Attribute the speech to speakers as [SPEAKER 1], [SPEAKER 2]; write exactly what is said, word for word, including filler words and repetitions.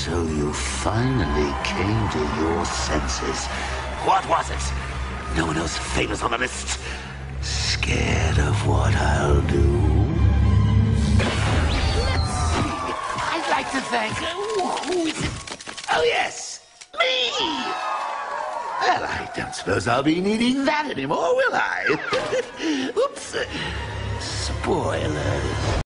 [SPEAKER 1] So you finally came to your senses. What was it? No one else famous on the list? Scared of what I'll do? Let's see. I'd like to thank... Oh, who is it? Oh, yes. Me! Well, I don't suppose I'll be needing that anymore, will I? Oops. Spoilers.